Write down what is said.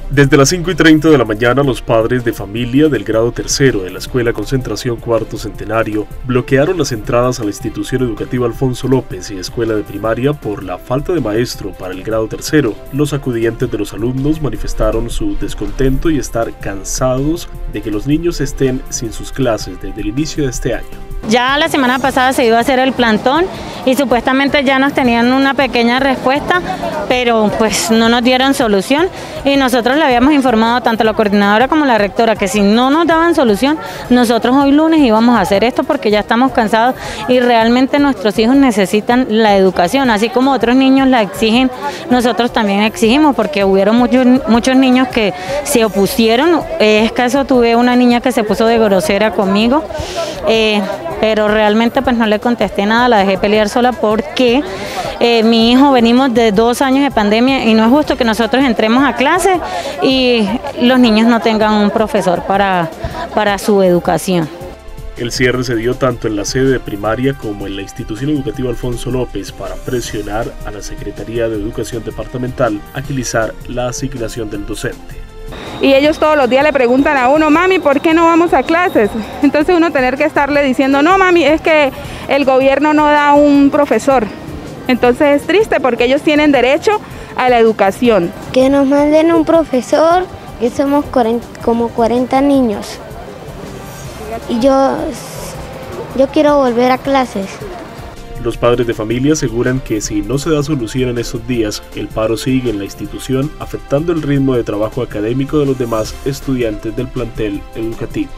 Desde las 5:30 de la mañana, los padres de familia del grado tercero de la Escuela Concentración Cuarto Centenario bloquearon las entradas a la institución educativa Alfonso López y escuela de primaria por la falta de maestro para el grado tercero. Los acudientes de los alumnos manifestaron su descontento y estar cansados de que los niños estén sin sus clases desde el inicio de este año. Ya la semana pasada se iba a hacer el plantón y supuestamente ya nos tenían una pequeña respuesta, pero pues no nos dieron solución y nosotros le habíamos informado tanto a la coordinadora como a la rectora que si no nos daban solución, nosotros hoy lunes íbamos a hacer esto porque ya estamos cansados y realmente nuestros hijos necesitan la educación, así como otros niños la exigen, nosotros también exigimos porque hubieron muchos niños que se opusieron. Es caso, tuve una niña que se puso de grosera conmigo, pero realmente pues no le contesté nada, la dejé pelear sola porque mi hijo venimos de 2 años de pandemia y no es justo que nosotros entremos a clase y los niños no tengan un profesor para su educación. El cierre se dio tanto en la sede de primaria como en la institución educativa Alfonso López para presionar a la Secretaría de Educación Departamental a agilizar la asignación del docente. Y ellos todos los días le preguntan a uno, mami, ¿por qué no vamos a clases? Entonces uno tener que estarle diciendo, no mami, es que el gobierno no da un profesor. Entonces es triste porque ellos tienen derecho a la educación. Que nos manden un profesor, que somos como 40 niños. Y yo quiero volver a clases. Los padres de familia aseguran que si no se da solución en estos días, el paro sigue en la institución, afectando el ritmo de trabajo académico de los demás estudiantes del plantel educativo.